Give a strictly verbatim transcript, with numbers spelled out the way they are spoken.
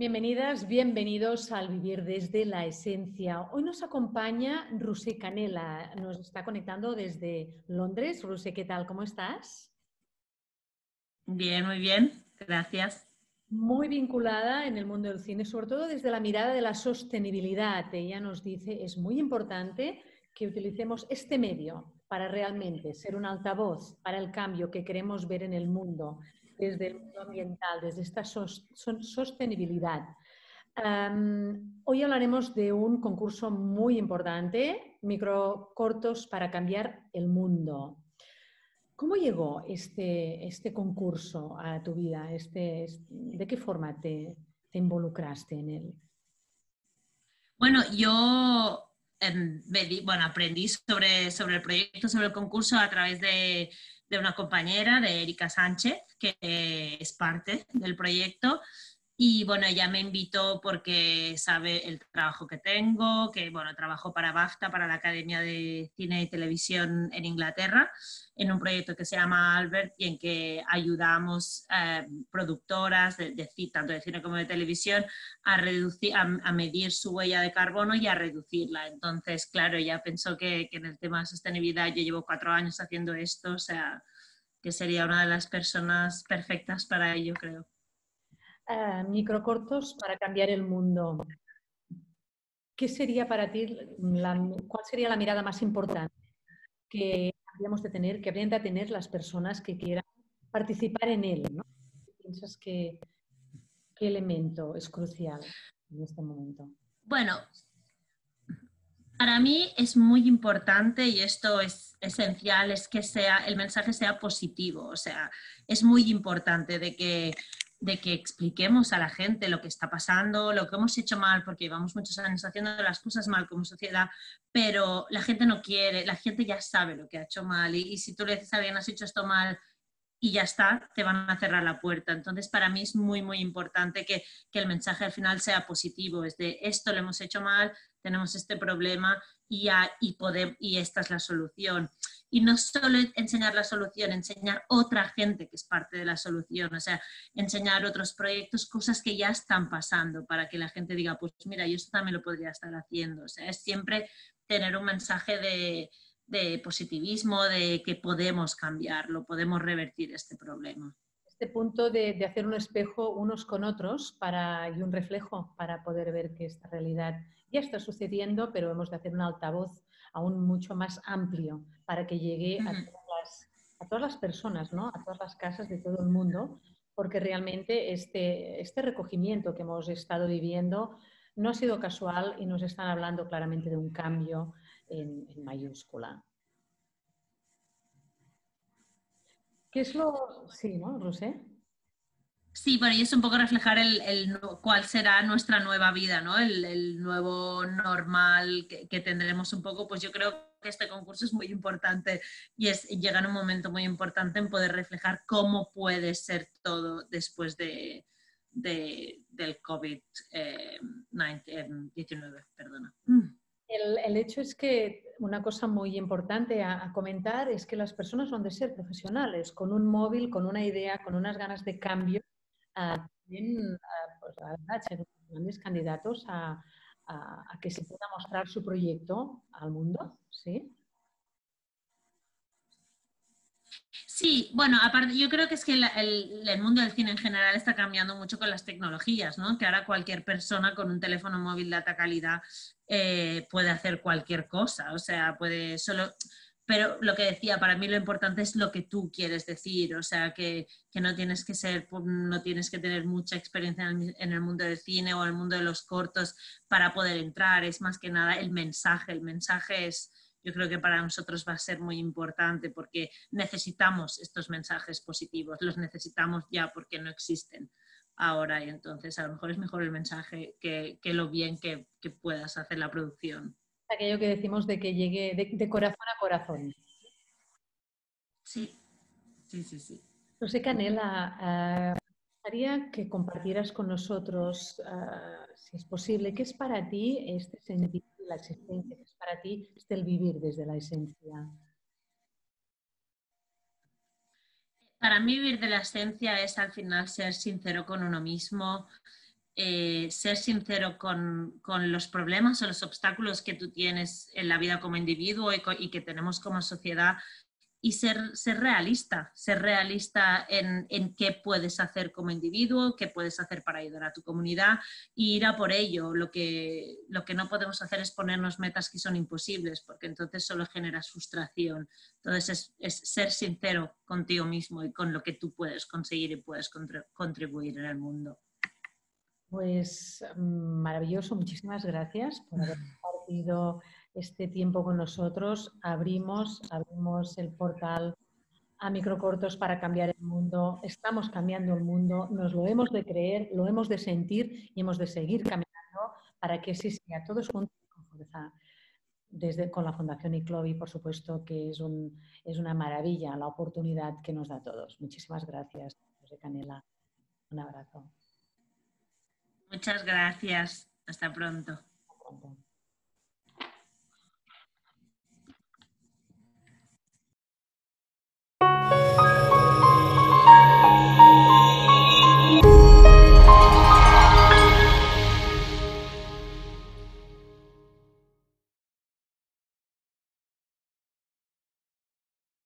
Bienvenidas, bienvenidos al Vivir desde la Esencia. Hoy nos acompaña Roser Canela, nos está conectando desde Londres. Roser, ¿qué tal? ¿Cómo estás? Bien, muy bien, gracias. Muy vinculada en el mundo del cine, sobre todo desde la mirada de la sostenibilidad. Ella nos dice, es muy importante que utilicemos este medio para realmente ser un altavoz para el cambio que queremos ver en el mundo, desde el mundo ambiental, desde esta sos- son- sostenibilidad. Um, hoy hablaremos de un concurso muy importante, Microcortos para cambiar el mundo. ¿Cómo llegó este, este concurso a tu vida? Este, es- ¿de qué forma te, te involucraste en él? Bueno, yo em, me di- bueno, aprendí sobre, sobre el proyecto, sobre el concurso a través de, de una compañera, de Erika Sánchez, que eh, es parte del proyecto. Y bueno, ella me invitó porque sabe el trabajo que tengo, que bueno, trabajo para BAFTA, para la Academia de Cine y Televisión en Inglaterra, en un proyecto que se llama Albert y en que ayudamos eh, productoras, de, de, tanto de cine como de televisión, a, reducir, a, a, medir su huella de carbono y a reducirla. Entonces, claro, ella pensó que, que en el tema de sostenibilidad yo llevo cuatro años haciendo esto, o sea, que sería una de las personas perfectas para ello, creo. Uh, microcortos para cambiar el mundo. ¿Qué sería para ti, la, cuál sería la mirada más importante que habríamos de tener, que habrían de tener las personas que quieran participar en él, ¿no? ¿Piensas que qué elemento es crucial en este momento? Bueno, para mí es muy importante y esto es esencial, es que sea, el mensaje sea positivo. O sea, es muy importante de que, de que expliquemos a la gente lo que está pasando, lo que hemos hecho mal, porque llevamos muchos años haciendo las cosas mal como sociedad, pero la gente no quiere, la gente ya sabe lo que ha hecho mal y, y si tú le dices a alguien, has hecho esto mal, y ya está, te van a cerrar la puerta. Entonces, para mí es muy, muy importante que, que, el mensaje al final sea positivo, es de esto lo hemos hecho mal, tenemos este problema y, ya, y, poder, y esta es la solución. Y no solo enseñar la solución, enseñar otra gente que es parte de la solución, o sea, enseñar otros proyectos, cosas que ya están pasando para que la gente diga, pues mira, yo esto también lo podría estar haciendo. O sea, es siempre tener un mensaje de, de positivismo, de que podemos cambiarlo, podemos revertir este problema. Este punto de, de hacer un espejo unos con otros para, y un reflejo para poder ver que esta realidad ya está sucediendo, pero hemos de hacer un altavoz aún mucho más amplio para que llegue a todas las, a todas las personas, ¿no? A todas las casas de todo el mundo, porque realmente este, este recogimiento que hemos estado viviendo no ha sido casual y nos están hablando claramente de un cambio en, en mayúscula. ¿Qué es lo...? Sí, ¿no, Roser? Sí, bueno, y es un poco reflejar el, el cuál será nuestra nueva vida, ¿no? El, el nuevo normal que, que, tendremos un poco. Pues yo creo que este concurso es muy importante y es llega en un momento muy importante en poder reflejar cómo puede ser todo después de, de del COVID diecinueve. Perdona. El, el, hecho es que una cosa muy importante a, a comentar es que las personas no han de ser profesionales, con un móvil, con una idea, con unas ganas de cambio, uh, pueden uh, pues, ser grandes candidatos a, a, a que se pueda mostrar su proyecto al mundo, ¿sí? Sí, bueno, aparte, yo creo que es que el, el, el, mundo del cine en general está cambiando mucho con las tecnologías, ¿no? Que ahora cualquier persona con un teléfono móvil de alta calidad eh, puede hacer cualquier cosa, o sea, puede solo... Pero lo que decía, para mí lo importante es lo que tú quieres decir, o sea, que, que no tienes que ser, no tienes que tener mucha experiencia en el, en el mundo del cine o en el mundo de los cortos para poder entrar, es más que nada el mensaje, el mensaje es... Yo creo que para nosotros va a ser muy importante porque necesitamos estos mensajes positivos, los necesitamos ya porque no existen ahora y entonces a lo mejor es mejor el mensaje que, que lo bien que, que puedas hacer la producción. Aquello que decimos de que llegue de, de corazón a corazón. Sí, sí, sí, sí. Roser Canela, uh, me gustaría que compartieras con nosotros, uh, si es posible, qué es para ti este sentido de la existencia, qué es para ti este el vivir desde la esencia. Para mí vivir de la esencia es al final ser sincero con uno mismo, eh, ser sincero con, con los problemas o los obstáculos que tú tienes en la vida como individuo y, y que tenemos como sociedad, y ser, ser realista, ser realista en, en qué puedes hacer como individuo, qué puedes hacer para ayudar a tu comunidad y ir a por ello. Lo que, lo que no podemos hacer es ponernos metas que son imposibles, porque entonces solo generas frustración. Entonces es, es ser sincero contigo mismo y con lo que tú puedes conseguir y puedes contribuir en el mundo. Pues maravilloso, muchísimas gracias por haber compartido este tiempo con nosotros. Abrimos, abrimos el portal a Microcortos para cambiar el mundo. Estamos cambiando el mundo, nos lo hemos de creer, lo hemos de sentir y hemos de seguir caminando para que sí sea todos juntos con fuerza. Desde, con la Fundación ICLOVI, por supuesto, que es, un, es una maravilla la oportunidad que nos da a todos. Muchísimas gracias, José Canela. Un abrazo. Muchas gracias. Hasta pronto.